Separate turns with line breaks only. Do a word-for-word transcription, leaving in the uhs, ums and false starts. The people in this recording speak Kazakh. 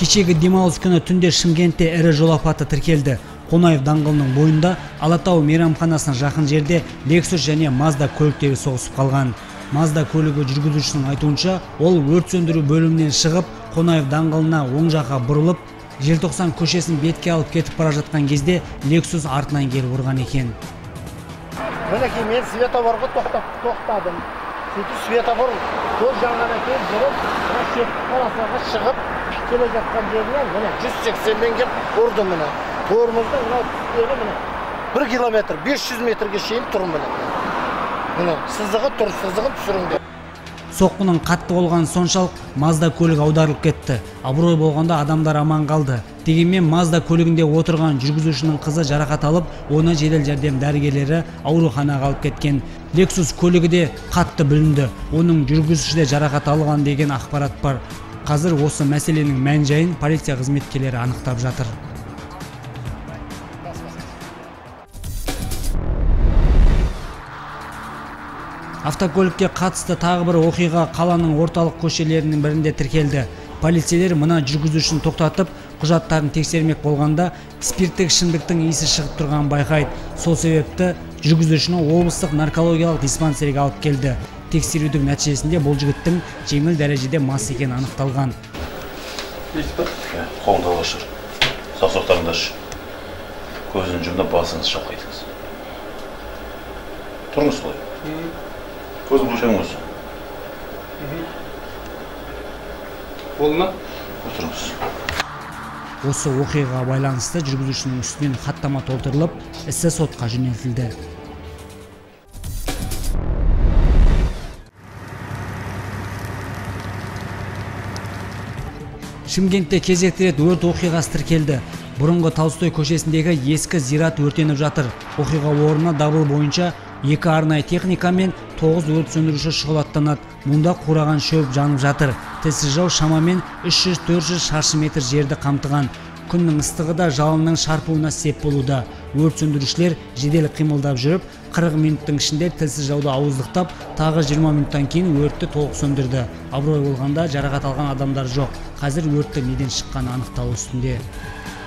Кечеги демалыс күнү түнде Шымкентте ірі жол апаты тіркелді. Қонаев даңғылының бойында Алатау мейрамханасына жақын жерде Lexus және Mazda көліктері соғысып қалған. Mazda көлігі жүргізушінің айтуынша, ол өрт сөндіру бөлімінен шығып, Қонаев даңғылына оң жаққа бұрылып, Желтоқсан көшесін бетке алып кетіп бара жатқан кезде Lexus артынан келіп ұрған екен.
Мінекей мен светофорға тоқтадым. Сөйтіп светофор жол жағына келіп жүріп, шеттік қаласыға шығып, келе жатқан жерінен міне жүз сексенмен келіп ұрды міне. Тормоздың мына түстері міне бір километр, бес жүз метрге шейін тұр міне. Міне сызығы тұр, сызығын түсіріңдер.
Соққының қатты болған соншалық Mazda көлік аударылып кетті. Абырой болғанда адамдар аман қалды. Дегенмен Mazda көлігінде отырған жүргізушінің қызы жарақат алып, оны жедел жәрдем дәрігерлері ауруханаға алып кеткен. Lexus көлігі де қатты бүлінді. Оның жүргізуші де жарақат алған деген ақпарат бар. Қазір осы мәселенің мән-жайын полиция қызметкерлері анықтап жатыр. Автокөлікке қатысты тағы бір оқиға қаланың орталық көшелерінің бірінде тіркелді. Полицейлер мына жүргізушіні тоқтатып, құжаттарын тексермек болғанда, спирттік ішімдіктің иісі шығып тұрғанын байқайды. Сол себепті жүргізушіні облыстық наркологиялық диспансерге алып келді. Тексерудің нәтижесінде бұл жігіттің жеңіл дәрежеде мас екені анықталған.
Қолыңды алашыр, саусақтарыңды аш, көзін жұмдап басыңыз шалқайтыңыз. Тұрыңыз солай. Көзім жеңіңіз.
Болма?
Отырыңыз.
Осы оқиғаға байланысты жүргізушінің үстінен хаттама толтырылып, ісі сотқа жөнелтілді. Шымкентте кезекті рет өрт оқиғасы тіркелді. Бұрынғы Толстой көшесіндегі ескі зират өртеніп жатыр. Оқиға орнына дабыл бойынша екі арнайы техника мен тоғыз өрт сөндіруші шұғылаттанады. Мұнда қураған шөп жанып жатыр. Тілсіз жау шамамен үш жүз төрт жүз шаршы метр жерді қамтыған. Күннің ыстығы да жалынның шарпуына сеп болуда. Өрт сөндірушілер жедел қимылдап жүріп, қырық минуттың ішінде тілсіз жауды ауыздықтап, тағы жиырма минуттан кейін өртті толық сөндірді. Абырой болғанда жарақат алған адамдар жоқ. Қазір өрттің неден шыққаны анықталу үстінде.